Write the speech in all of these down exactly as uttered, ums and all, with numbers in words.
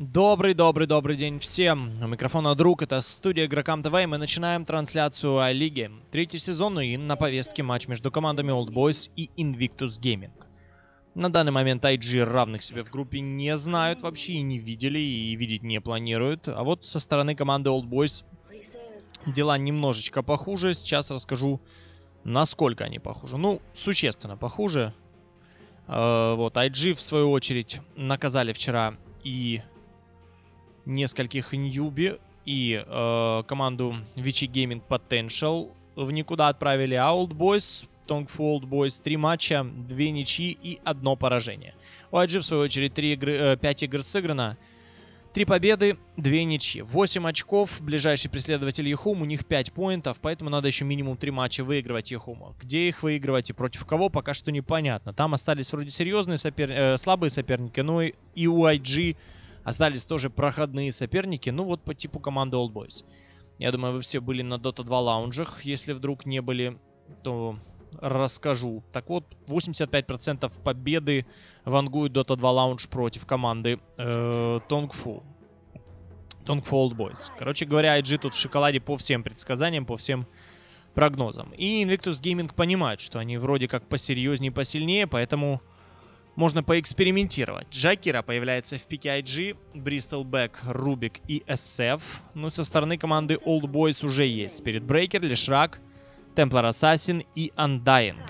Добрый-добрый-добрый день всем. У микрофона друг, это студия Игрокам ТВ, и мы начинаем трансляцию А-лиги. Третий сезон, ну и на повестке матч между командами Old Boys и Invictus Gaming. На данный момент ай джи равных себе в группе не знают вообще и не видели, и видеть не планируют. А вот со стороны команды Old Boys дела немножечко похуже. Сейчас расскажу, насколько они похожи. Ну, существенно похуже. Э, вот, ай джи, в свою очередь, наказали вчера и нескольких ньюби, и э, команду Vichy Gaming Potential в никуда отправили, а Old Boys, Tongfu Old Boys, три матча, две ничьи и одно поражение. У ай джи, в свою очередь, три игры, э, пять игр сыграно, три победы, две ничьи, восемь очков. Ближайший преследователь Ехум, у них пять поинтов, поэтому надо еще минимум три матча выигрывать Ехуму. Где их выигрывать и против кого, пока что непонятно. Там остались вроде серьезные сопер... э, слабые соперники, но и, и у ай джи остались тоже проходные соперники, ну вот по типу команды Old Boys. Я думаю, вы все были на дота два лаунжах. Если вдруг не были, то расскажу. Так вот, восемьдесят пять процентов победы вангует дота два лаунж против команды э, Tongfu. Tongfu Old Boys. Короче говоря, ай джи тут в шоколаде по всем предсказаниям, по всем прогнозам. И Invictus Gaming понимают, что они вроде как посерьезнее и посильнее, поэтому можно поэкспериментировать. Джакира появляется в пике ай джи, Bristleback, Rubik и эс эф. Ну, со стороны команды Old Boys уже есть Spirit Breaker, Лишрак, Templar Assassin и Undying.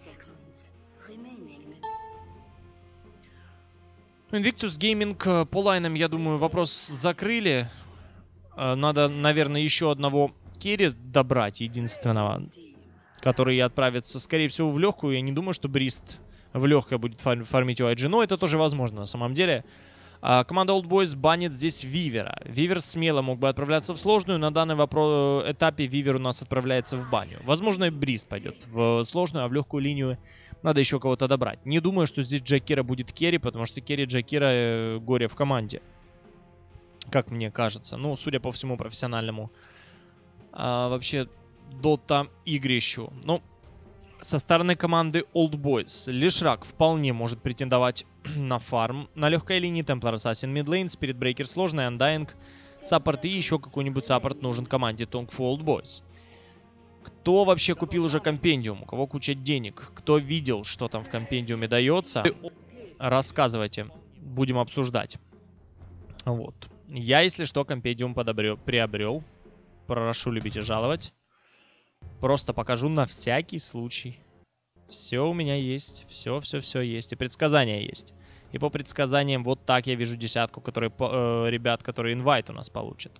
Invictus Gaming по лайнам, я думаю, вопрос закрыли. Надо, наверное, еще одного керри добрать, единственного, который отправится, скорее всего, в легкую. Я не думаю, что Брист в легкое будет фар фармить у ай джи, но это тоже возможно на самом деле. А, команда Old Boys банит здесь Вивера. Вивер смело мог бы отправляться в сложную. На данном этапе Вивер у нас отправляется в баню. Возможно, и Брист пойдет в сложную, а в легкую линию надо еще кого-то добрать. Не думаю, что здесь Джакира будет керри, потому что керри Джакира э, горе в команде. Как мне кажется. Ну, судя по всему профессиональному а, вообще дота игрищу. Ну, со стороны команды Old Boys Лишрак вполне может претендовать на фарм. На легкой линии Templar Assassin, Midlane, Spirit Breaker сложный, Undying, саппорт и еще какой-нибудь саппорт нужен команде Tongfu Old Boys. Кто вообще купил уже компендиум? У кого куча денег? Кто видел, что там в компендиуме дается? Рассказывайте. Будем обсуждать. Вот. Я, если что, компендиум подобрел, приобрел. Прошу любить и жаловать. Просто покажу на всякий случай. Все у меня есть. Все, все, все есть. И предсказания есть. И по предсказаниям вот так я вижу десятку, которые, э, ребят, которые инвайт у нас получат.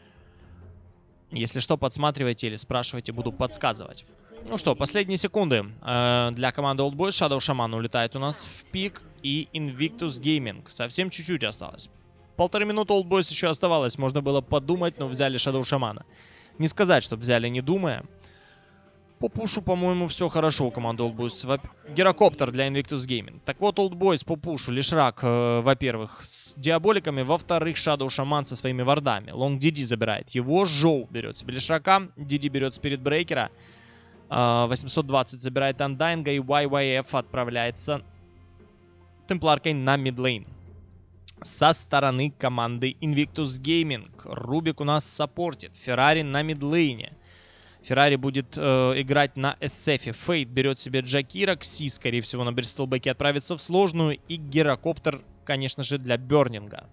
Если что, подсматривайте или спрашивайте, буду подсказывать. Ну что, последние секунды э, для команды Old Boys. Shadow Shaman улетает у нас в пик. И Invictus Gaming. Совсем чуть-чуть осталось. Полторы минуты Old Boys еще оставалось. Можно было подумать, но взяли Shadow Shaman. Не сказать, что взяли, не думая. По пушу, по-моему, все хорошо у команды Old Boys. Гирокоптер для Invictus Gaming. Так вот, Old Boys по пушу. Лишрак, э, во-первых, с диаболиками. Во-вторых, Shadow Shaman со своими вардами. Лонг ди ди забирает его. Жоу берет себе Лишрака. ди ди берет Spirit Breaker. Э, восемьсот двадцать забирает Undying. И уай уай эф отправляется темпларкой на мидлейн. Со стороны команды Invictus Gaming. Рубик у нас саппортит. Феррари на мидлейне. Феррари будет э, играть на эс эф. Фейт берет себе Джакира. Кси, скорее всего, на Бристлбеке отправится в сложную. И Гирокоптер, конечно же, для Бернинга.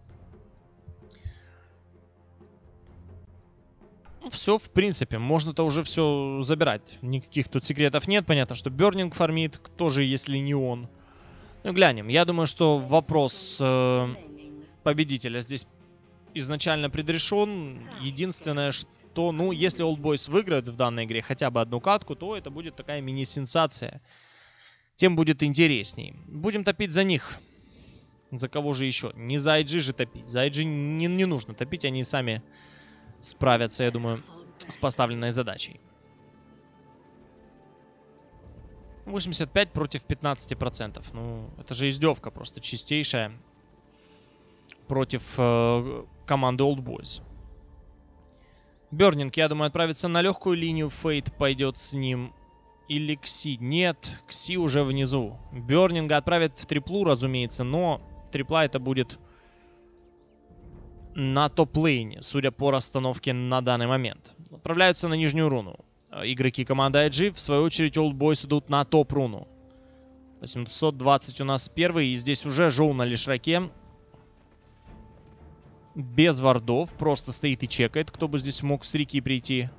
Ну, все, в принципе. Можно-то уже все забирать. Никаких тут секретов нет. Понятно, что Бернинг фармит. Кто же, если не он? Ну, глянем. Я думаю, что вопрос э, победителя здесь изначально предрешен. Единственное, что, ну, если Old Boys выиграют в данной игре хотя бы одну катку, то это будет такая мини-сенсация. Тем будет интересней. Будем топить за них. За кого же еще? Не за ай джи же топить. За ай джи не, не нужно топить, они сами справятся, я думаю, с поставленной задачей. восемьдесят пять против пятнадцати процентов. Ну, это же издевка просто чистейшая против э, команды Old Boys. Бернинг, я думаю, отправится на легкую линию. Фейт пойдет с ним. Или Кси. Нет, Кси уже внизу. Бернинга отправят в триплу, разумеется, но трипла это будет на топ-лейне, судя по расстановке на данный момент. Отправляются на нижнюю руну. Игроки команды ай джи, в свою очередь, Old Boys идут на топ-руну. восемьсот двадцать у нас первый, и здесь уже Жоу на лишраке. Без вардов, просто стоит и чекает, кто бы здесь мог с реки прийти.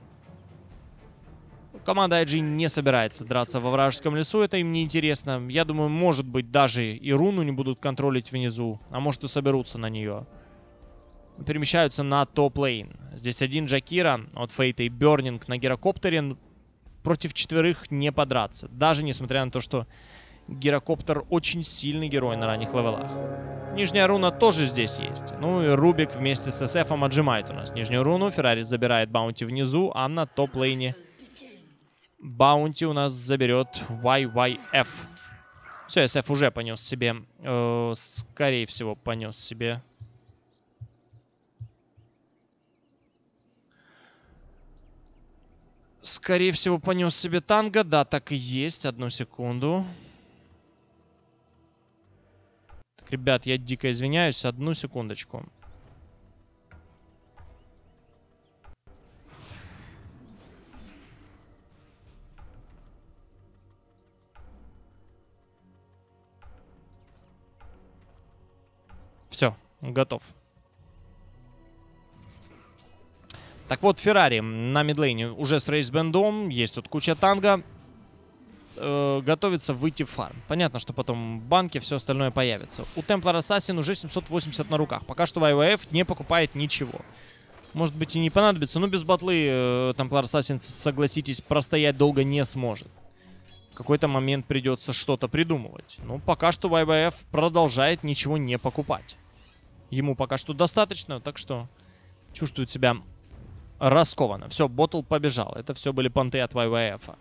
Команда ай джи не собирается драться во вражеском лесу, это им не интересно. Я думаю, может быть, даже и руну не будут контролить внизу, а может и соберутся на нее. Перемещаются на топ-лейн. Здесь один Джакира от Фейта и Бёрнинг на гирокоптере. Против четверых не подраться. Даже несмотря на то, что гирокоптер очень сильный герой на ранних левелах. Нижняя руна тоже здесь есть. Ну и Рубик вместе с эсэфом отжимает у нас нижнюю руну. Феррари забирает баунти внизу, а на топ-лейне баунти у нас заберет вай вай эф. Все, эсэф уже понес себе. Э, скорее всего, понес себе. Скорее всего, понес себе танго. Да, так и есть. Одну секунду. Так, ребят, я дико извиняюсь. Одну секундочку. Все, готов. Так вот, Феррари на мидлейне уже с рейсбендом. Есть тут куча танго. Э, готовится выйти в фарм. Понятно, что потом в банке все остальное появится. У Templar Assassin уже семьсот восемьдесят на руках. Пока что вай вай эф не покупает ничего. Может быть и не понадобится. Но без батлы э, Templar Assassin, согласитесь, простоять долго не сможет. В какой-то момент придется что-то придумывать. Но пока что вай вай эф продолжает ничего не покупать. Ему пока что достаточно, так что чувствует себя раскованно. Все, Ботл побежал. Это все были понты от вай вай эф.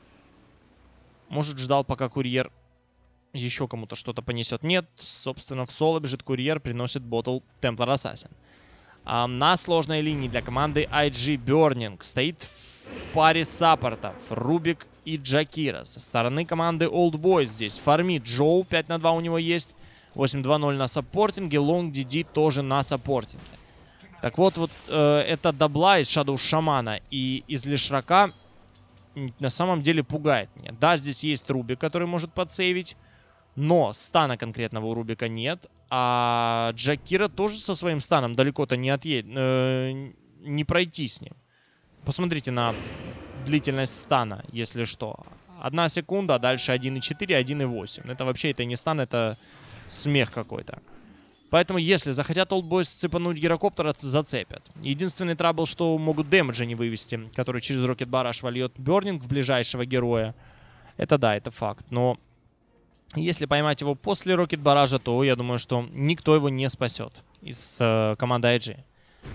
Может, ждал, пока курьер еще кому-то что-то понесет. Нет, собственно, в соло бежит курьер, приносит Ботл Templar Assassin. А на сложной линии для команды ай джи Burning стоит в паре саппортов Рубик и Джакира. Со стороны команды Old Boys здесь фармит Джоу, пять на два у него есть. восемь два ноль на саппортинге, Long ди ди тоже на саппортинге. Так вот, вот э, это дабла из Shadow Шамана и из Лишрака на самом деле пугает меня. Да, здесь есть Рубик, который может подсейвить, но стана конкретного у Рубика нет. А Джакира тоже со своим станом далеко-то не отъедет, э, не пройти с ним. Посмотрите на длительность стана, если что. Одна секунда, а дальше один и четыре, один и восемь. Это вообще это не стан, это смех какой-то. Поэтому, если захотят Old Boys цепануть гирокоптера, зацепят. Единственный трабл, что могут дэмэджа не вывести, который через Rocket Barrage вольет Бёрнинг в ближайшего героя. Это да, это факт. Но если поймать его после Rocket Barrage, то я думаю, что никто его не спасет из э, команды ай джи.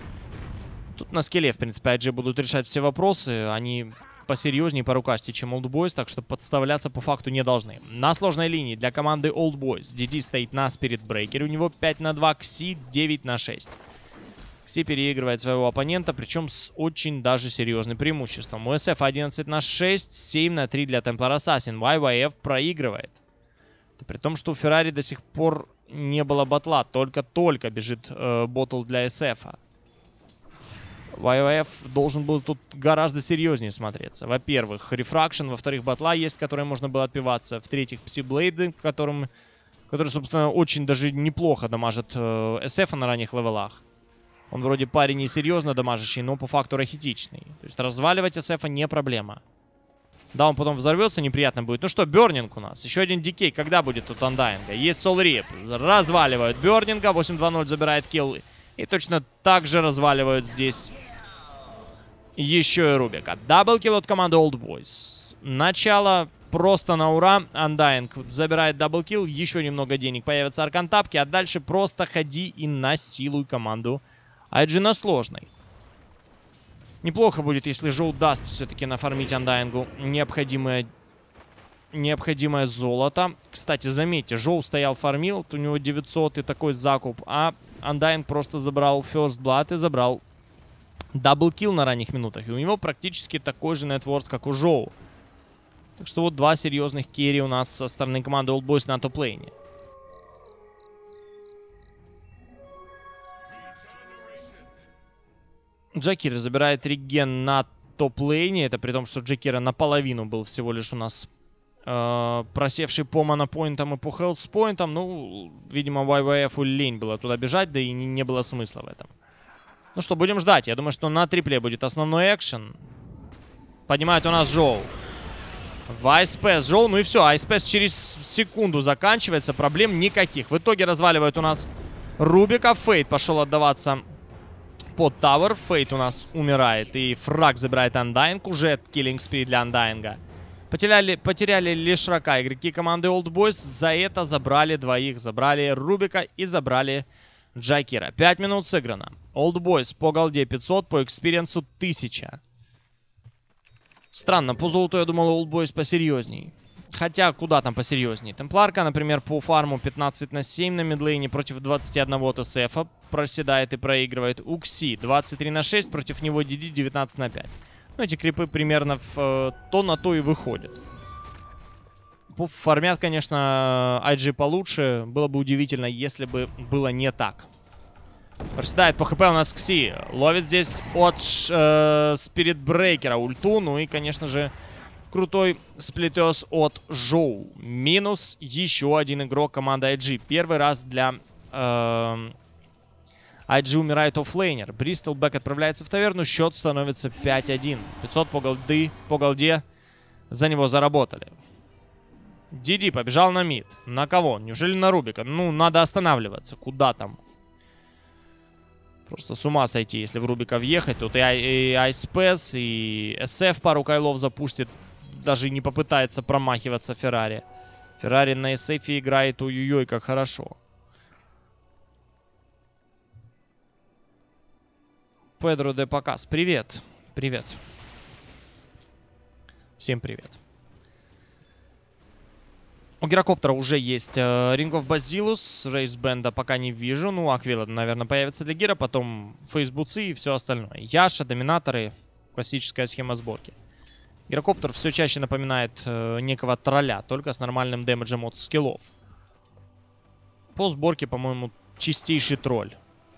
Тут на скилле, в принципе, ай джи будут решать все вопросы. Они посерьезнее, порукастее, чем Old Boys, так что подставляться по факту не должны. На сложной линии для команды Old Boys ди ди стоит на Spirit Breaker. У него пять на два, Кси девять на шесть. Кси переигрывает своего оппонента, причем с очень даже серьезным преимуществом. У эсэф одиннадцать на шесть, семь на три для Templar Assassin. вай вай эф проигрывает. Это при том, что у Феррари до сих пор не было батла. Только-только бежит э, ботл для эсэфа. вай вай эф должен был тут гораздо серьезнее смотреться. Во-первых, рефракшн, во-вторых, батла есть, которой можно было отпиваться. В-третьих, пси-блейды, которым, которые, собственно, очень даже неплохо дамажат э, эсэфа на ранних левелах. Он вроде парень несерьезно дамажащий, но по факту рахитичный. То есть разваливать эсэфа не проблема. Да, он потом взорвется, неприятно будет. Ну что, Бёрнинг у нас. Еще один дикей. Когда будет тут Undying? Есть Soul Rip. Разваливают Бёрнинга. восемь два ноль забирает килл. И точно так же разваливают здесь еще и Рубика. Даблкилл от команды Old Boys. Начало просто на ура. Undying забирает даблкилл. Еще немного денег появятся аркантапки. А дальше просто ходи и насилуй команду ай джи на сложной. Неплохо будет, если Жоу даст все-таки нафармить Undying'у необходимое, необходимое золото. Кстати, заметьте, Жоу стоял фармил. У него девятьсот и такой закуп. А Undying просто забрал First Blood и забрал даблкилл на ранних минутах. И у него практически такой же нетворс, как у Жоу. Так что вот два серьезных керри у нас со стороны команды Old Boys на топ-лейне. Джакира забирает реген на топ-лейне. Это при том, что Джакира наполовину был всего лишь у нас э, просевший по монопоинтам и по хелспоинтам. Ну, видимо, вай вай эф лень было туда бежать, да и не, не было смысла в этом. Ну что, будем ждать. Я думаю, что на трипле будет основной экшен. Поднимает у нас Жоу. В Айспэс Жоу. Ну и все, Айспэс через секунду заканчивается. Проблем никаких. В итоге разваливает у нас Рубика. Фейт пошел отдаваться под Тавер. Фейт у нас умирает. И фраг забирает Undying. Уже киллинг спид для Undying. Потеряли, потеряли Лешрака игроки команды Old Boys. За это забрали двоих. Забрали Рубика и забрали Джакира. пять минут сыграно. Old Boys по голде пятьсот, по экспириенсу тысяча. Странно, по золоту я думал Old Boys посерьезней. Хотя, куда там посерьезней. Темпларка, например, по фарму пятнадцать на семь на мидлейне против двадцати одного ТСФа проседает и проигрывает. Укси двадцать три на шесть, против него ди ди девятнадцать на пять. Ну, эти крипы примерно в э, то на то и выходят. Фармят, конечно, ай джи получше. Было бы удивительно, если бы было не так. Проседает по хп у нас Кси. Ловит здесь от э, Спиритбрейкера ульту. Ну и, конечно же, крутой сплитес от Жоу. Минус еще один игрок команды ай джи. Первый раз для э, ай джи умирает оффлейнер. Бристолбэк отправляется в таверну. Счет становится пять один. пятьсот по голды, по голде за него заработали. ди ди побежал на мид. На кого? Неужели на Рубика? Ну, надо останавливаться. Куда там? Просто с ума сойти, если в Рубика въехать. Тут и Айспэс, и эс эф пару кайлов запустит. Даже не попытается промахиваться Феррари. Феррари на эс эфе играет, ой-ой-ой, как хорошо. Педро де Покас, привет. Привет. Всем привет. У Гирокоптера уже есть э, Ring of Bacillus, Рейс Бенда пока не вижу. Ну, Аквила, наверное, появится для Гира, потом Фейсбуцы и все остальное. Яша, Доминаторы, классическая схема сборки. Гирокоптер все чаще напоминает э, некого тролля, только с нормальным дэмэджем от скиллов. По сборке, по-моему, чистейший тролль.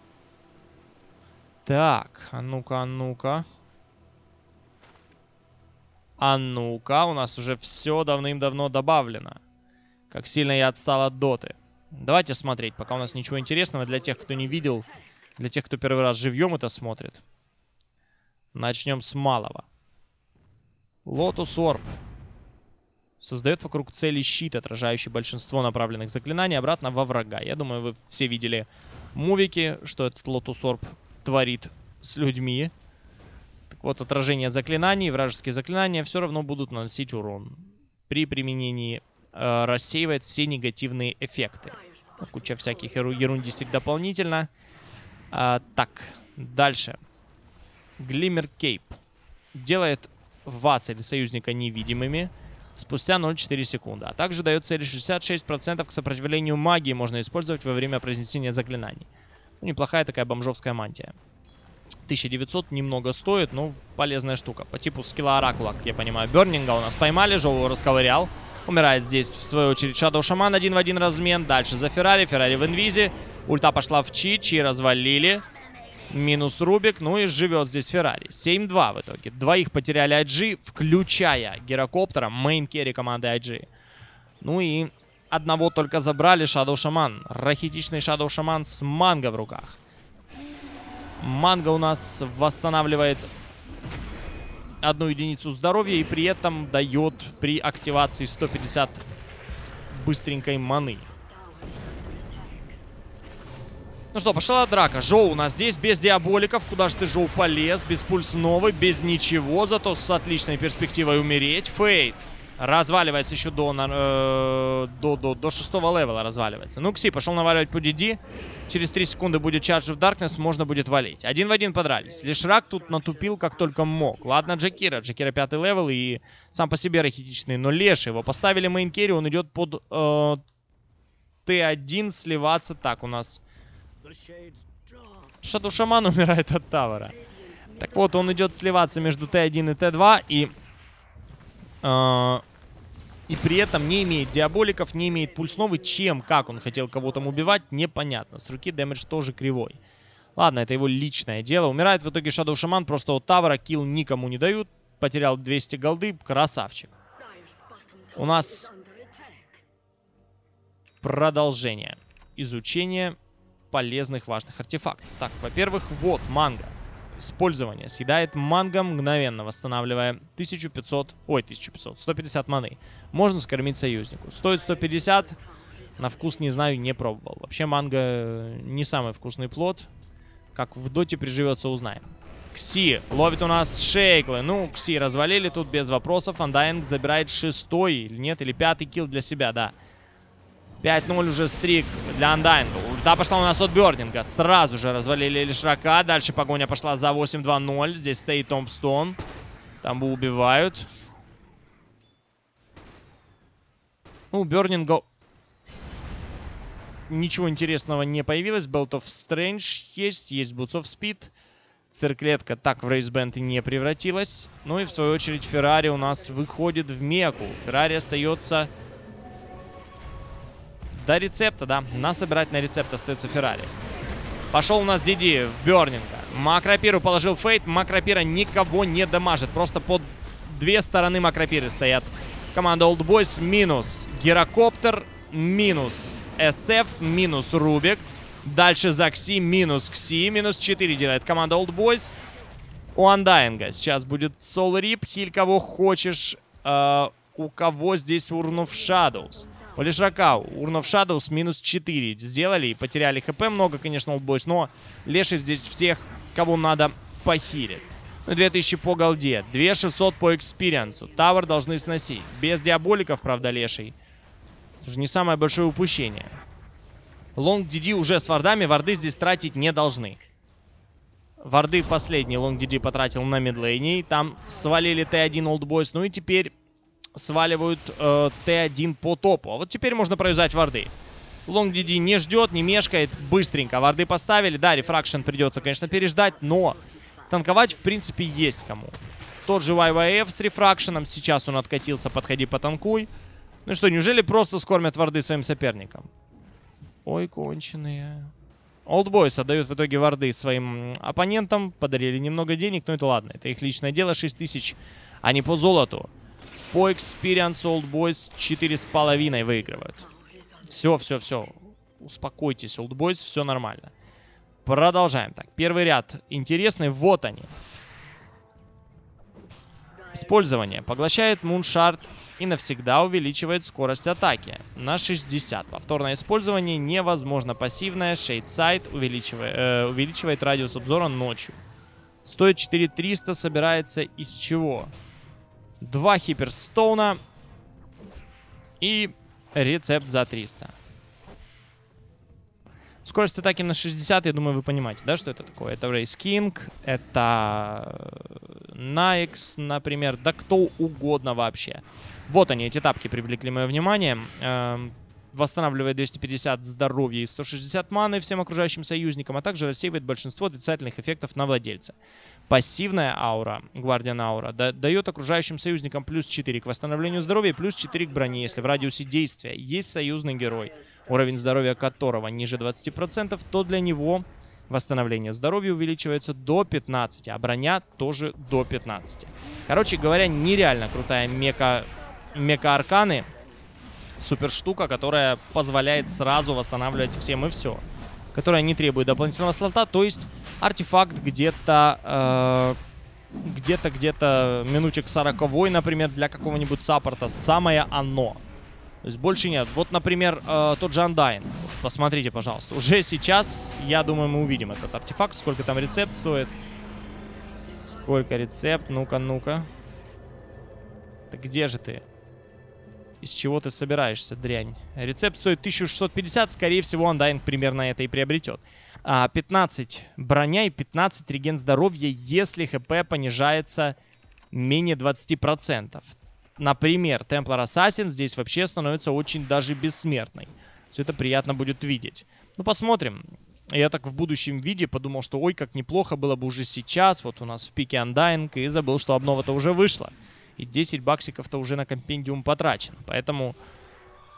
Так, а ну-ка, а ну-ка. А ну-ка, у нас уже все давным-давно добавлено. Как сильно я отстал от доты. Давайте смотреть, пока у нас ничего интересного для тех, кто не видел. Для тех, кто первый раз живьем это смотрит. Начнем с малого. Lotus Orb. Создает вокруг цели щит, отражающий большинство направленных заклинаний обратно во врага. Я думаю, вы все видели мувики, что этот Lotus Orb творит с людьми. Так вот, отражение заклинаний, вражеские заклинания все равно будут наносить урон. При применении э, рассеивает все негативные эффекты. Куча всяких еру ерундистик дополнительно. А, так, дальше. Глиммер Кейп. Делает вас или союзника невидимыми спустя ноль целых четыре секунды. А также дает цели шестьдесят шесть процентов к сопротивлению магии. Можно использовать во время произнесения заклинаний. Ну, неплохая такая бомжовская мантия. тысяча девятьсот немного стоит, но полезная штука. По типу скилла Оракула, как я понимаю. Бернинга у нас поймали, Жоу расковырял. Умирает здесь, в свою очередь, Shadow Shaman. Один в один размен. Дальше за Феррари. Феррари в инвизе. Ульта пошла в Чи. Чи развалили. Минус Рубик. Ну и живет здесь Феррари. семь два в итоге. Двоих потеряли ай джи, включая Гирокоптера, мейн-керри команды ай джи. Ну и одного только забрали. Shadow Shaman. Рахитичный Shadow Shaman с манго в руках. Манго у нас восстанавливает одну единицу здоровья и при этом дает при активации сто пятьдесят быстренькой маны. Ну что, пошла драка. Жоу у нас здесь без диаболиков. Куда же ты, Жоу, полез? Без пульс новый, без ничего. Зато с отличной перспективой умереть. Фейт разваливается еще до, э, до, до, до шестого левела. Разваливается. Ну, Кси пошел наваливать по ди ди. Через три секунды будет Charge of Darkness. Можно будет валить. Один в один подрались. Лешрак тут натупил как только мог. Ладно, Джакира. Джакира пятый левел и сам по себе рахитичный. Но Леш его поставили мейн-керри. Он идет под э, тэ один сливаться. Так, у нас Shadow Shaman умирает от тавера. Так вот, он идет сливаться между тэ один и тэ два. И, э, и при этом не имеет диаболиков, не имеет пульс новый. Чем, как он хотел кого там убивать, непонятно. С руки дэмэдж тоже кривой. Ладно, это его личное дело. Умирает в итоге Shadow Shaman. Просто у Тавра килл никому не дают. Потерял двести голды. Красавчик. У нас продолжение. Изучение полезных важных артефактов. Так, во-первых, вот манго. Использование. Съедает манго мгновенно, восстанавливая тысячу пятьсот... Ой, тысячу пятьсот. сто пятьдесят маны. Можно скормить союзнику. Стоит сто пятьдесят. На вкус не знаю, не пробовал. Вообще манго не самый вкусный плод. Как в доте приживется, узнаем. Кси ловит у нас Шейклы. Ну, Кси развалили тут без вопросов. Undying забирает шестой или нет, или пятый килл для себя, да. пять ноль уже стрик для Undying. Ульта пошла у нас от Бёрнинга. Сразу же развалили Лишрака. Дальше погоня пошла за восемь два ноль. Здесь стоит Томпстон. Тамбу убивают. Ну, у Бёрнинга ничего интересного не появилось. Belt of Strange есть. Есть Boots of Speed. Цирклетка так в рейсбенд и не превратилась. Ну и в свою очередь Феррари у нас выходит в меку. Феррари остается до рецепта, да. Нас собирать на рецепт остается Феррари. Пошел у нас Диди в Бёрнинга. Макропиру положил Фейт. Макропира никого не дамажит. Просто под две стороны Макропиры стоят. Команда Old Boys минус Гирокоптер, минус эс эф, минус Рубик. Дальше за Кси, минус Кси, минус четыре делает команда Old Boys. У Undying сейчас будет Soul Rip, хиль кого хочешь. Э, у кого здесь Urn of Shadows? У Лешрака Urn of Shadows минус четыре сделали и потеряли хп много, конечно, Old Boys. Но Леший здесь всех, кого надо, похилит. Ну, две тысячи по голде, две тысячи шестьсот по экспириенсу. Тавр должны сносить. Без диаболиков, правда, Леший. Это же не самое большое упущение. Лонг Диди уже с вардами, варды здесь тратить не должны. Варды последний Лонг Диди потратил на мидлейне. Там свалили Т один Old Boys. Ну и теперь сваливают э, Т один по топу. А вот теперь можно провязать варды. Лонг Диди не ждет, не мешкает. Быстренько варды поставили. Да, рефракшн придется, конечно, переждать, но танковать в принципе есть кому. Тот же вай вай эф с рефракшеном. Сейчас он откатился, подходи потанкуй. Ну что, неужели просто скормят варды своим соперникам? Ой, конченые. Old Boys отдают в итоге варды своим оппонентам. Подарили немного денег, но это ладно. Это их личное дело. шесть тысяч, а не по золоту. По экспириенсу Old Boys четыре с половиной выигрывают. Все, все, все. Успокойтесь, Old Boys, все нормально. Продолжаем. Так, первый ряд интересный. Вот они. Использование. Поглощает Муншард и навсегда увеличивает скорость атаки на шестьдесят. Повторное использование невозможно. Пассивное. Шейдсайд увеличивает, э, увеличивает радиус обзора ночью. Стоит четыре тысячи триста. Собирается из чего? Два Хиперстоуна и рецепт за триста. Скорость атаки на шестьдесят, я думаю, вы понимаете, да, что это такое? Это Рейс Кинг, это Найкс, например, да кто угодно вообще. Вот они, эти тапки привлекли мое внимание. Эм, восстанавливает двести пятьдесят здоровья и сто шестьдесят маны всем окружающим союзникам, а также рассеивает большинство отрицательных эффектов на владельца. Пассивная аура, Гвардиан аура, да, дает окружающим союзникам плюс четыре к восстановлению здоровья и плюс четыре к броне, если в радиусе действия есть союзный герой, уровень здоровья которого ниже двадцати процентов, то для него восстановление здоровья увеличивается до пятнадцати, а броня тоже до пятнадцати. Короче говоря, нереально крутая мека, мека-арканы. Супер штука, которая позволяет сразу восстанавливать всем и все. Которая не требует дополнительного слота, то есть артефакт где-то э, где-то где-то минутик сороковой, например, для какого-нибудь саппорта самое оно. То есть больше нет. Вот, например, э, тот же Undying. Посмотрите, пожалуйста. Уже сейчас, я думаю, мы увидим этот артефакт. Сколько там рецепт стоит. Сколько рецепт? Ну-ка, ну-ка. Так где же ты? Из чего ты собираешься, дрянь? Рецепт стоит тысячу шестьсот пятьдесят. Скорее всего, Undying примерно это и приобретет. А, пятнадцать броня и пятнадцать реген здоровья, если хп понижается менее двадцати процентов. Например, Templar Assassin здесь вообще становится очень даже бессмертной. Все это приятно будет видеть. Ну, посмотрим. Я так в будущем виде подумал, что ой, как неплохо было бы уже сейчас. Вот у нас в пике Undying. И забыл, что обнова-то уже вышла. И десять баксиков-то уже на компендиум потрачено. Поэтому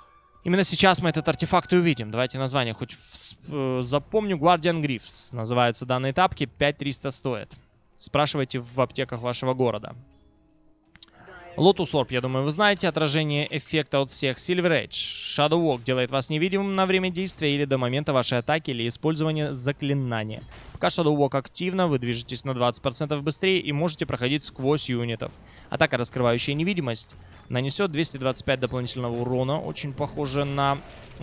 Именно сейчас мы этот артефакт и увидим. Давайте название хоть э, запомню. Guardian Glyphs называются данные тапки. пять триста стоит. Спрашивайте в аптеках вашего города. Lotus Orb, я думаю, вы знаете. Отражение эффекта от всех. Silver Edge. Shadow Walk делает вас невидимым на время действия или до момента вашей атаки или использования заклинания. Пока Shadow Walk активно, вы движетесь на двадцать процентов быстрее и можете проходить сквозь юнитов. Атака, раскрывающая невидимость, нанесет двести двадцать пять дополнительного урона. Очень похоже на,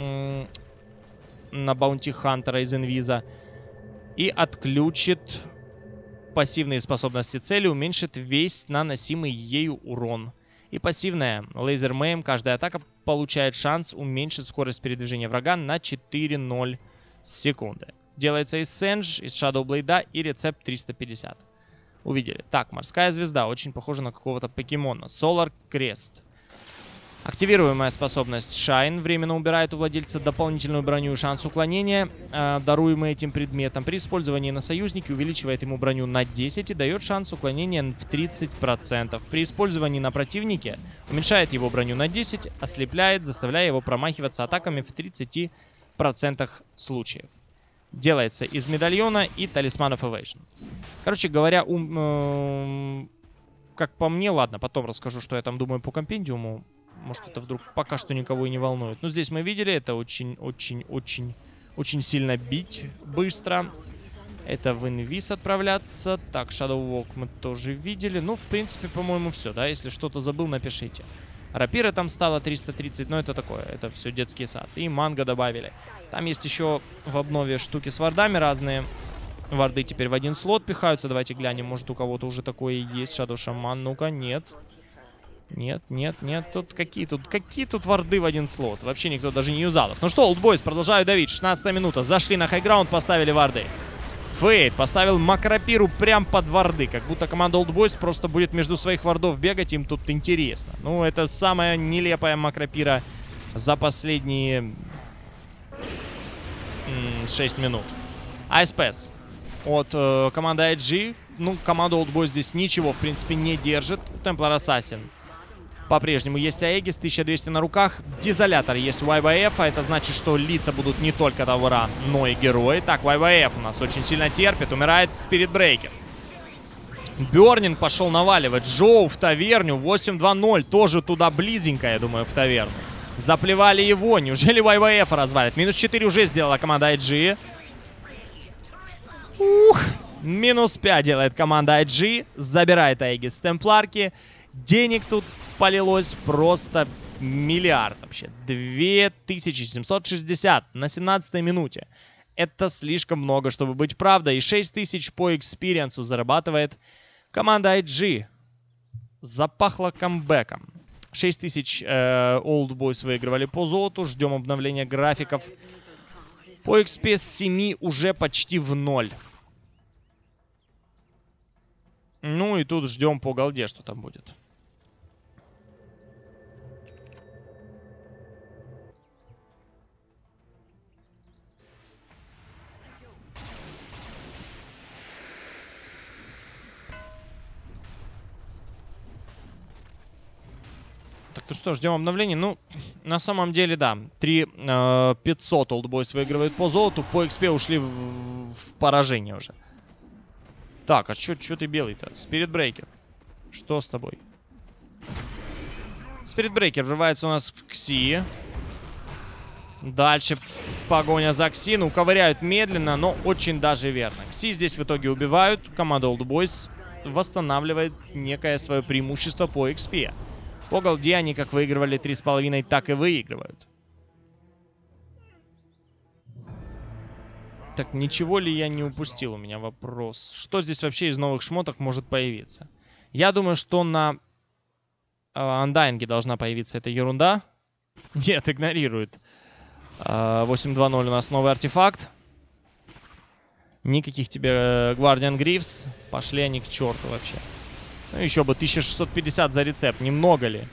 на Bounty Hunter из Инвиза. И отключит пассивные способности цели, уменьшит весь наносимый ею урон. И пассивная Laser Maim. Каждая атака получает шанс уменьшить скорость передвижения врага на четыре ноль секунды. Делается из Сендж, из Shadow Blade и рецепт триста пятьдесят. Увидели. Так, морская звезда. Очень похожа на какого-то покемона. Solar Crest. Активируемая способность Shine временно убирает у владельца дополнительную броню и шанс уклонения, э, даруемый этим предметом. При использовании на союзнике увеличивает ему броню на десять и дает шанс уклонения в тридцать процентов. При использовании на противнике уменьшает его броню на десять, ослепляет, заставляя его промахиваться атаками в тридцати процентах случаев. Делается из медальона и талисманов Evasion. Короче говоря, ум, э, как по мне, ладно, потом расскажу, что я там думаю по компендиуму. Может, это вдруг пока что никого и не волнует. Но здесь мы видели, это очень-очень-очень-очень сильно бить быстро. Это в инвиз отправляться. Так, Shadow Walk мы тоже видели. Ну, в принципе, по-моему, все, да? Если что-то забыл, напишите. Рапира там стало триста тридцать, но это такое, это все детский сад. И манго добавили. Там есть еще в обнове штуки с вардами разные. Варды теперь в один слот пихаются. Давайте глянем, может, у кого-то уже такое есть. Shadow Shaman, ну-ка, нет. Нет, нет, нет, тут какие тут, какие тут варды в один слот? Вообще никто даже не юзал их. Ну что, Old Boys продолжают давить. шестнадцатая минута. Зашли на хайграунд, поставили варды. Фейд поставил макропиру прям под варды. Как будто команда Old Boys просто будет между своих вардов бегать. Им тут интересно. Ну, это самая нелепая макропира за последние шесть минут. Ice Pass от э, команды ай джи. Ну, команда Old Boys здесь ничего, в принципе, не держит. Templar Assassin по-прежнему есть Аегис, тысяча двести на руках. Дезолятор есть у вай вай эф, а это значит, что лица будут не только товара, но и герои. Так, вай вай эф у нас очень сильно терпит, умирает Spirit Breaker. Бёрнинг пошел наваливать. Джоу в таверню, восемь два ноль, тоже туда близенько, я думаю, в таверну. Заплевали его, неужели вай вай эф развалит? Минус четыре уже сделала команда ай джи. Ух, минус пять делает команда ай джи, забирает Аегис с темпларки. Денег тут полилось просто миллиард вообще. две тысячи семьсот шестьдесят на семнадцатой минуте. Это слишком много, чтобы быть правдой. И шесть тысяч по экспириенсу зарабатывает команда ай джи. Запахло камбэком. шесть тысяч э, Old Boys выигрывали по золоту. Ждем обновления графиков. По экспе с семи уже почти в ноль. Ну и тут ждем по голде, что там будет. Так, ну что, ждем обновления. Ну, на самом деле, да. три пятьсот Old Boys выигрывают по золоту. По экспе ушли в, в поражение уже. Так, а чё, чё ты белый-то? Spirit Breaker. Что с тобой? Spirit Breaker врывается у нас в Кси. Дальше погоня за Кси. Ну, ковыряют медленно, но очень даже верно. Кси здесь в итоге убивают. Команда Old Boys восстанавливает некое свое преимущество по экспе. По голде они как выигрывали три с половиной, так и выигрывают. Так, ничего ли я не упустил? У меня вопрос. Что здесь вообще из новых шмоток может появиться? Я думаю, что на э, Undying должна появиться эта ерунда. Нет, игнорирует. Э, восемь два ноль у нас новый артефакт. Никаких тебе э, Guardian Glyphs. Пошли они к черту вообще. Ну еще бы тысяча шестьсот пятьдесят за рецепт. Немного ли?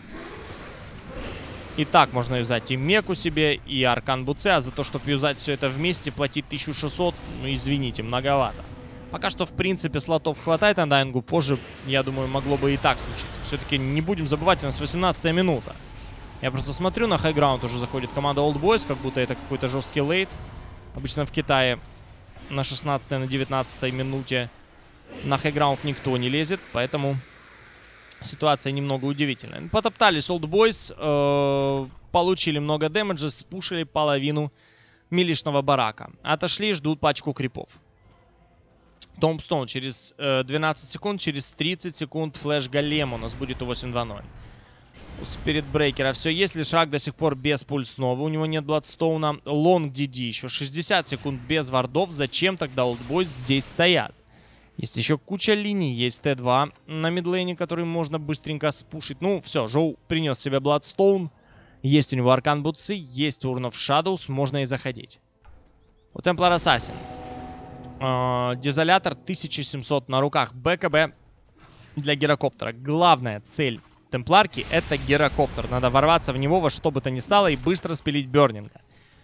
И так можно юзать и Меку себе, и Аркан Буце, а за то, чтобы юзать все это вместе, платить тысячу шестьсот, ну извините, многовато. Пока что, в принципе, слотов хватает на Дайнгу, позже, я думаю, могло бы и так случиться. Все-таки не будем забывать, у нас восемнадцатая минута. Я просто смотрю, на хайграунд уже заходит команда Old Boys, как будто это какой-то жесткий лейт. Обычно в Китае на шестнадцатой, на девятнадцатой минуте на хайграунд никто не лезет, поэтому ситуация немного удивительная. Потоптались Old Boys, э, получили много дэмэджа, спушили половину милишного барака. Отошли, ждут пачку крипов. Томбстоун через э, двенадцать секунд, через тридцать секунд флэш голем у нас будет у восемь два ноль. У Спирит Брейкера все есть, Лишак до сих пор без пуль снова, у него нет Бладстоуна. Лонг ди ди еще шестьдесят секунд без вардов, зачем тогда Old Boys здесь стоят? Есть еще куча линий, есть Т два на мидлейне, который можно быстренько спушить. Ну все, Жоу принес себе Бладстоун, есть у него Аркан Бутсы, есть Урн оф Шадоус, можно и заходить. У Темплар Ассасин. Э, дезолятор тысяча семьсот на руках, БКБ для гирокоптера. Главная цель Темпларки — это гирокоптер. Надо ворваться в него во что бы то ни стало и быстро спилить Бёрнинга.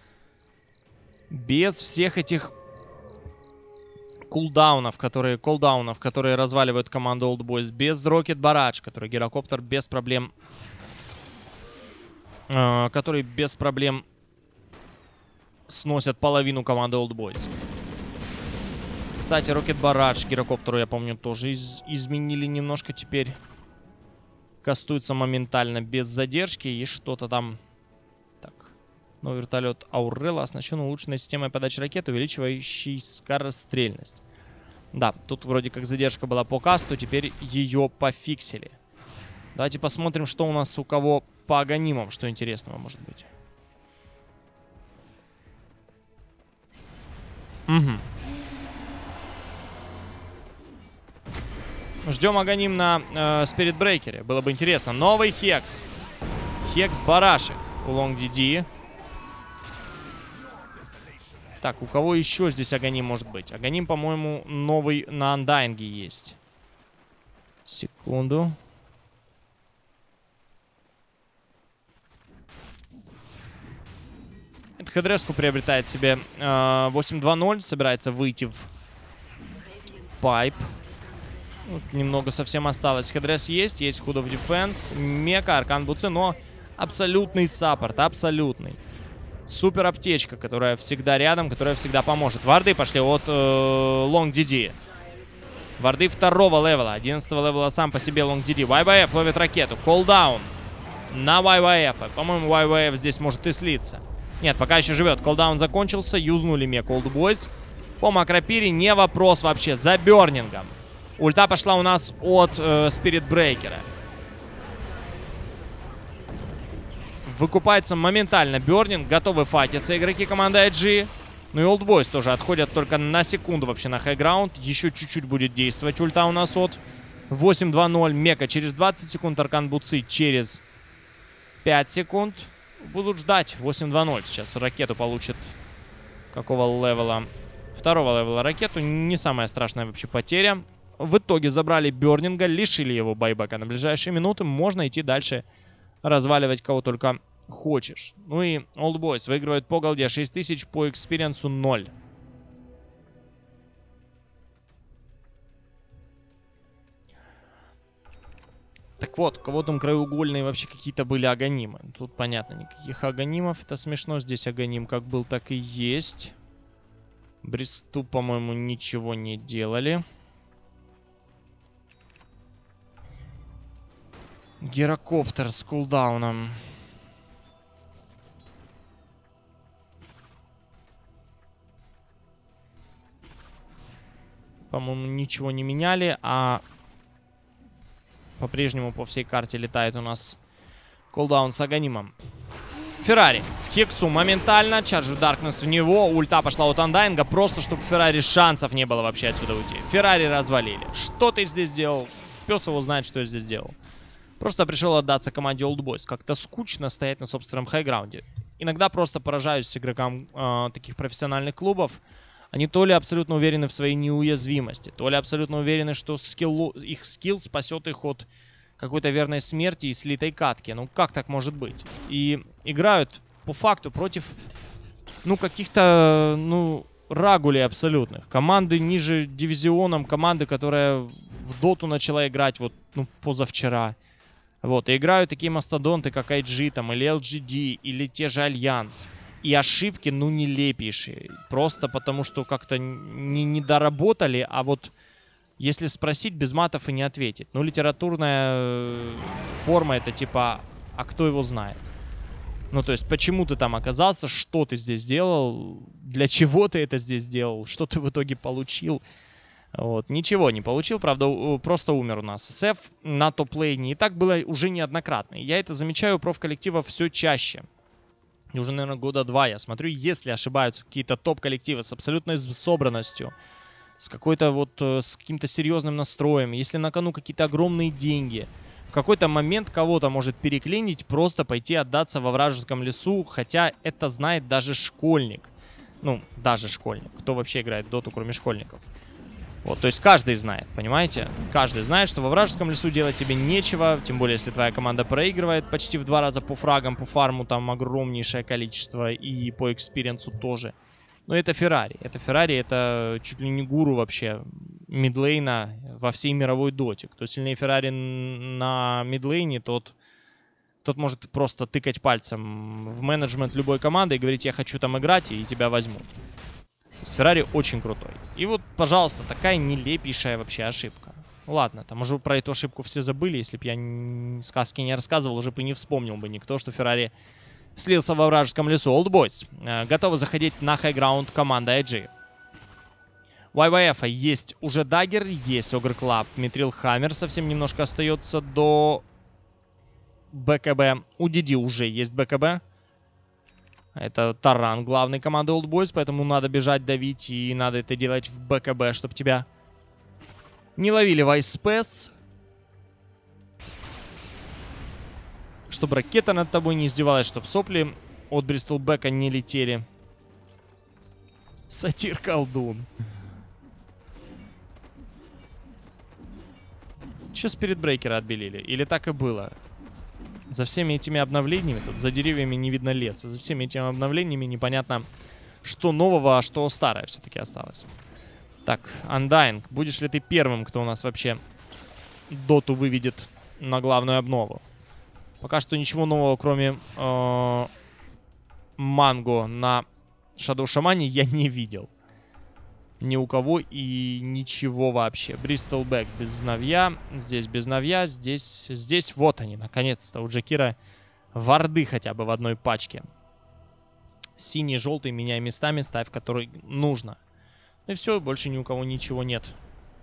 Без всех этих кулдаунов, которые, кулдаунов, которые разваливают команду Old Boys. Без Rocket Barrage, который гирокоптер без проблем... Э, который без проблем сносят половину команды Old Boys. Кстати, Rocket Barrage гирокоптеру, я помню, тоже из изменили немножко теперь. Кастуется моментально, без задержки. И что-то там... Так. Новый вертолет Аурелла оснащен улучшенной системой подачи ракет, увеличивающей скорострельность. Да, тут вроде как задержка была по касту, теперь ее пофиксили. Давайте посмотрим, что у нас у кого по аганимам, что интересного может быть. Угу. Ждем аганим на э, Спирит Брейкере. Было бы интересно. Новый Хекс. Хекс Барашек у Лонг ди ди. Так, у кого еще здесь аганим может быть? Аганим, по-моему, новый на Андайнге есть. Секунду. Это Хедреску приобретает себе э, восемь два ноль. Собирается выйти в пайп. Вот немного совсем осталось. Хедрес есть, есть Hood of Defense, Мека, Аркан Буце, но абсолютный саппорт, абсолютный. Супер аптечка, которая всегда рядом, которая всегда поможет. Варды пошли от Лонг ди ди. Варды второго левела, одиннадцатого левела сам по себе Лонг ди ди. вай вай эф ловит ракету, колдаун на вай вай эф. По-моему, вай вай эф здесь может и слиться. Нет, пока еще живет. Колдаун закончился, юзнули Мека Old Boys. По Макропире не вопрос вообще, за Бёрнингом. Ульта пошла у нас от Спирит Брейкера. Выкупается моментально Бёрнинг. Готовы файтиться игроки команды ай джи. Ну и Old Boys тоже отходят только на секунду вообще на хайграунд. Еще чуть-чуть будет действовать ульта у нас от восемь два ноль. Мека через двадцать секунд. Аркан Буцы через пять секунд. Будут ждать. восемь два ноль. Сейчас ракету получит. Какого левела? Второго левела ракету. Не самая страшная вообще потеря. В итоге забрали Бёрнинга, лишили его байбека на ближайшие минуты. Можно идти дальше разваливать кого только хочешь. Ну и Old Boys выигрывают по голде шесть тысяч, по экспириенсу ноль. Так вот, у кого там краеугольные вообще какие-то были аганимы. Тут понятно, никаких аганимов. Это смешно. Здесь аганим как был, так и есть. Бресту, по-моему, ничего не делали. Гирокоптер с кулдауном. По-моему, ничего не меняли, а по-прежнему по всей карте летает у нас кулдаун с аганимом. Феррари в Хексу моментально. Чарджер Даркнесс в него. Ульта пошла от Андайнга, просто чтобы Феррари шансов не было вообще отсюда уйти. Феррари развалили. Что ты здесь делал? Пес его знает, что я здесь делал. Просто пришел отдаться команде Old Boys. Как-то скучно стоять на собственном хайграунде. Иногда просто поражаюсь игрокам э, таких профессиональных клубов. Они то ли абсолютно уверены в своей неуязвимости, то ли абсолютно уверены, что скилл, их скилл спасет их от какой-то верной смерти и слитой катки. Ну как так может быть? И играют по факту против, ну, каких-то, ну, рагулей абсолютных. Команды ниже дивизионом, команды, которая в доту начала играть вот, ну, позавчера. Вот, и играют такие мастодонты, как ай джи там, или эл джи ди, или те же Альянс. И ошибки, ну, нелепейшие. Просто потому, что как-то не, не доработали, а вот если спросить, без матов и не ответить. Ну, литературная форма это типа, а кто его знает? Ну, то есть, почему ты там оказался, что ты здесь делал, для чего ты это здесь делал, что ты в итоге получил. Вот, ничего не получил, правда, просто умер у нас. эс эф на топ-лейне. И так было уже неоднократно. Я это замечаю у проф-коллектива все чаще. И уже, наверное, года два я смотрю, если ошибаются какие-то топ-коллективы с абсолютной собранностью, с какой-то вот, с каким-то серьезным настроем, если на кону какие-то огромные деньги, в какой-то момент кого-то может переклинить, просто пойти отдаться во вражеском лесу, хотя это знает даже школьник. Ну, даже школьник. Кто вообще играет в доту, кроме школьников? Вот, то есть каждый знает, понимаете? Каждый знает, что во вражеском лесу делать тебе нечего, тем более, если твоя команда проигрывает почти в два раза по фрагам, по фарму там огромнейшее количество и по экспириенсу тоже. Но это Феррари. Это Феррари, это чуть ли не гуру вообще мидлейна во всей мировой доте. Кто сильнее Феррари на мидлейне, тот, тот может просто тыкать пальцем в менеджмент любой команды и говорить, я хочу там играть, и тебя возьмут. Феррари очень крутой. И вот, пожалуйста, такая нелепейшая вообще ошибка. Ладно, там уже про эту ошибку все забыли. Если бы я сказки не рассказывал, уже бы не вспомнил бы никто, что Феррари слился во вражеском лесу. Old Boys э, готовы заходить на хайграунд команда ай джи. У вай вай эф есть уже Даггер, есть Ogre Club, Митрил Хаммер. Совсем немножко остается до БКБ. У ди ди уже есть БКБ. Это таран главной команды Old Boys, поэтому надо бежать, давить, и надо это делать в БКБ, чтобы тебя не ловили в айспэс. Чтобы ракета над тобой не издевалась, чтобы сопли от Бристлбека не летели. Сатир-колдун. Че спиритбрейкера отбелили? Или так и было? За всеми этими обновлениями, тут за деревьями не видно леса, за всеми этими обновлениями непонятно, что нового, а что старое все-таки осталось. Так, Undying, будешь ли ты первым, кто у нас вообще доту выведет на главную обнову? Пока что ничего нового, кроме э, Манго на Shadow Shaman я не видел. Ни у кого и ничего вообще. Бристлбек без навья. Здесь без навья. Здесь, здесь вот они, наконец-то. У Джакира варды хотя бы в одной пачке. Синий, желтый, меняй местами, ставь, который нужно. И все, больше ни у кого ничего нет.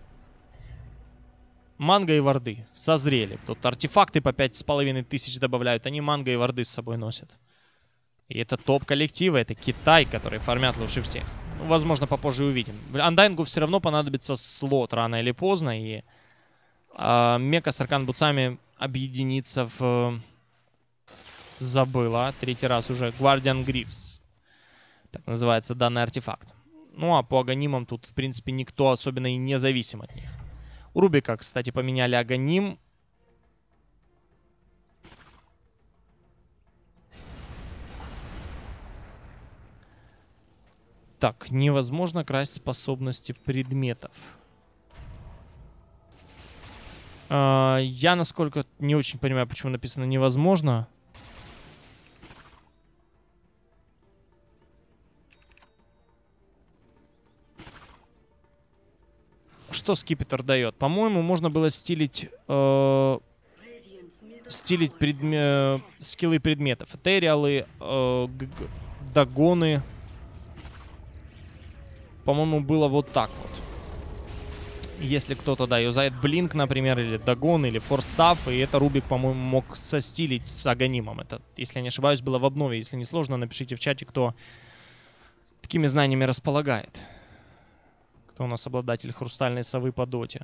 Манго и варды созрели. Тут артефакты по пять с половиной тысяч добавляют. Они манго и варды с собой носят. И это топ коллектива. Это Китай, который фармят лучше всех. Ну, возможно, попозже увидим. Андайнгу все равно понадобится слот рано или поздно. И э, Мека с Аркан Бутсами объединится в... Забыла. Третий раз уже. Guardian Greaves. Так называется данный артефакт. Ну, а по аганимам тут, в принципе, никто особенно и не зависим от них. У Рубика, кстати, поменяли аганим. Так, невозможно красть способности предметов. А, я, насколько не очень понимаю, почему написано невозможно. Что скипетр дает? По-моему, можно было стилить... Э, стилить предме скиллы предметов. Этериалы, э, догоны... По-моему, было вот так вот. Если кто-то, да, юзает блинк, например, или догон, или форстав, и это Рубик, по-моему, мог состилить с аганимом. Это, если я не ошибаюсь, было в обнове. Если не сложно, напишите в чате, кто такими знаниями располагает. Кто у нас обладатель хрустальной совы по доте.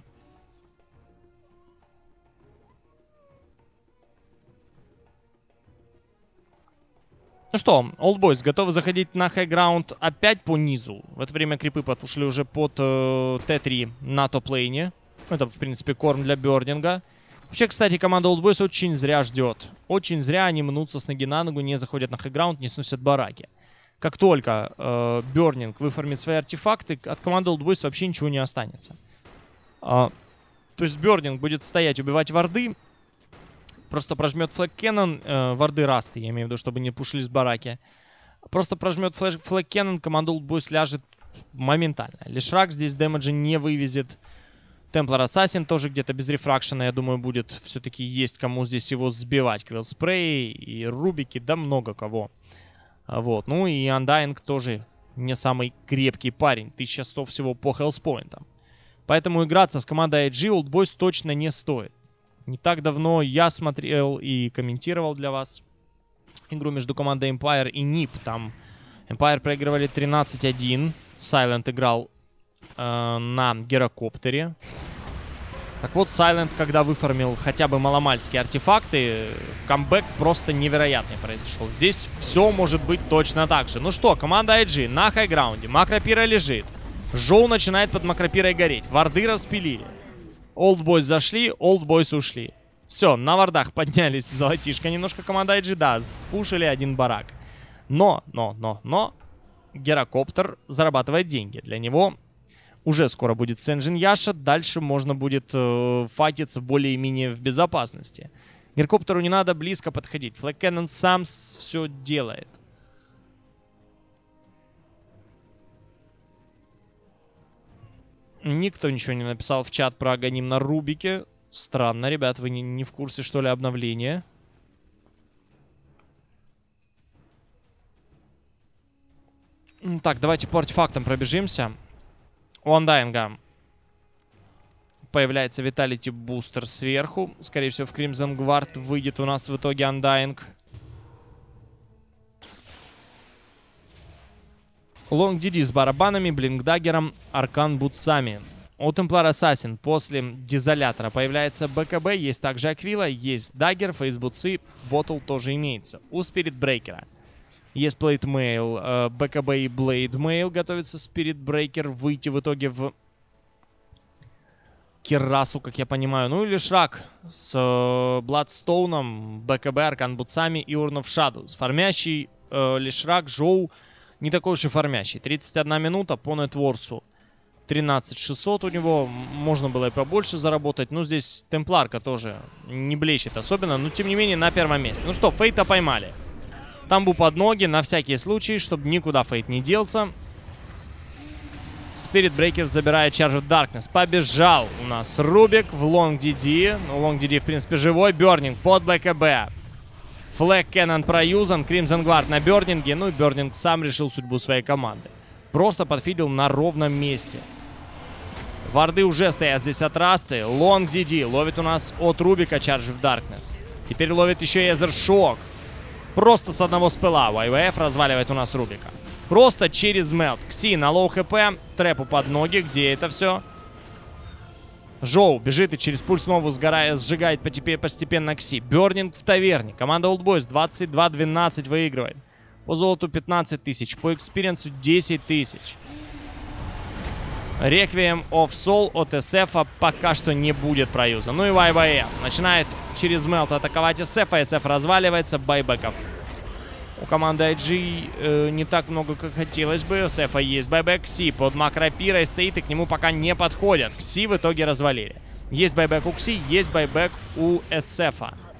Ну что, Old Boys готовы заходить на хайграунд опять по низу. В это время крипы ушли уже под э, Т три на топ-лейне. Это, в принципе, корм для Бёрдинга. Вообще, кстати, команда Old Boys очень зря ждет. Очень зря они мнутся с ноги на ногу, не заходят на хайграунд, не сносят бараки. Как только э, Бёрнинг выформит свои артефакты, от команды Old Boys вообще ничего не останется. А, то есть Бёрнинг будет стоять, убивать варды. Просто прожмет Флэг Кеннон, э, варды Расты, я имею в виду, чтобы не пушили с бараки. Просто прожмет Флэг Кеннон, команда Олдбойс ляжет моментально. Лишрак здесь дэмэджа не вывезет. Темплар Ассасин тоже где-то без рефракшена, я думаю, будет все-таки есть кому здесь его сбивать. Квиллспрей и Рубики, да много кого. Вот, ну и Undying тоже не самый крепкий парень. тысяча сто всего по хелспоинтам. Поэтому играться с командой ай джи Олдбойс точно не стоит. Не так давно я смотрел и комментировал для вас игру между командой Empire и нип. Там Empire проигрывали тринадцать один. Silent играл э, на гирокоптере. Так вот, Silent, когда выформил хотя бы маломальские артефакты, камбэк просто невероятный произошел. Здесь все может быть точно так же. Ну что, команда ай джи на хайграунде. Макропира лежит. Жоу начинает под макропирой гореть. Варды распилили. Олдбойс зашли, Олдбойс ушли. Все, на вардах поднялись золотишко. Немножко команда ай джи, да, спушили один барак. Но, но, но, но... Гирокоптер зарабатывает деньги. Для него уже скоро будет Сенджин Яша. Дальше можно будет э, файтиться более-менее в безопасности. Гирокоптеру не надо близко подходить. Флэг Кеннон сам все делает. Никто ничего не написал в чат про Аганим на Рубике. Странно, ребят, вы не, не в курсе, что ли, обновления? Так, давайте по артефактам пробежимся. У Undying появляется Vitality Booster сверху. Скорее всего, в Crimson Guard выйдет у нас в итоге Undying. Long ди ди с барабанами, Блинкдаггером, Аркан Бутсами. У Templar Assassin после Дизолятора появляется БКБ, есть также Аквила, есть Даггер, Фейсбутсы, Ботл тоже имеется. У Spirit Breaker есть Plate Mail, э, БКБ и Blade Mail. Готовится Spirit Breaker выйти в итоге в Кирасу, как я понимаю. Ну или Шрак с э, Бладстоуном, БКБ, Аркан Бутсами и Urn of Shadows. Фармящий э, Лишрак, Жоу не такой уж и фармящий. тридцать одна минута по нетворсу. тринадцать шестьсот у него. Можно было и побольше заработать. Ну здесь Темпларка тоже не блещет особенно. Но тем не менее на первом месте. Ну что, Фейта поймали. Тамбу под ноги на всякий случай, чтобы никуда Фейт не делся. Spirit Breaker забирает Charge of Darkness. Побежал у нас Рубик в Long ди ди. Ну, Long ди ди, в принципе, живой. Burning под БКБ. Флэг Кеннон проюзан. Crimson Guard на Бёрнинге. Ну и Бёрнинг сам решил судьбу своей команды. Просто подфидел на ровном месте. Варды уже стоят здесь от Расты. Long ди ди ловит у нас от Рубика Charge of Darkness. Теперь ловит еще и Эзершок. Просто с одного спела. вай ви эф разваливает у нас Рубика. Просто через мелт. Кси на лоу хп. Трэпу под ноги. Где это все? Жоу бежит и через пульс нову сгорает, сжигает постепенно Кси. Бёрнинг в таверне. Команда Олдбойс двадцать два двенадцать выигрывает. По золоту пятнадцать тысяч. По экспириенсу десять тысяч. Реквием of Soul от эс эф пока что не будет проюза. Ну и вай ви эф начинает через мелт атаковать эс эф. эс эф разваливается. Байбеков у команды ай джи э, не так много, как хотелось бы. эс эф есть байбек. Кси под макропирой стоит и к нему пока не подходят. Кси в итоге развалили. Есть байбек у Кси, есть байбек у эс эф.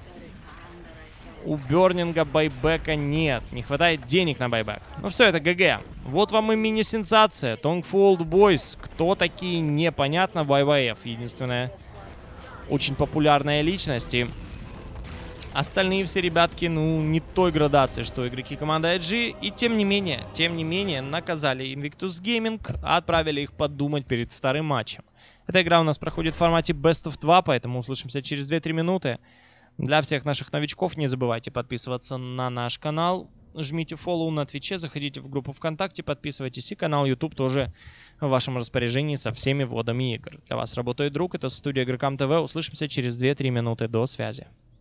У Бёрнинга байбека нет. Не хватает денег на байбек. Ну все, это ГГ. Вот вам и мини-сенсация. Тонгфу Олдбойс. Кто такие, непонятно. вай ви эф единственная очень популярная личность. И остальные все ребятки, ну, не той градации, что игроки команды ай джи. И тем не менее, тем не менее, наказали Invictus Gaming, отправили их подумать перед вторым матчем. Эта игра у нас проходит в формате Best of два, поэтому услышимся через две-три минуты. Для всех наших новичков не забывайте подписываться на наш канал. Жмите follow на Твиче, заходите в группу ВКонтакте, подписывайтесь. И канал YouTube тоже в вашем распоряжении со всеми вводами игр. Для вас работает друг, это студия Игрокам ТВ. Услышимся через две-три минуты. До связи.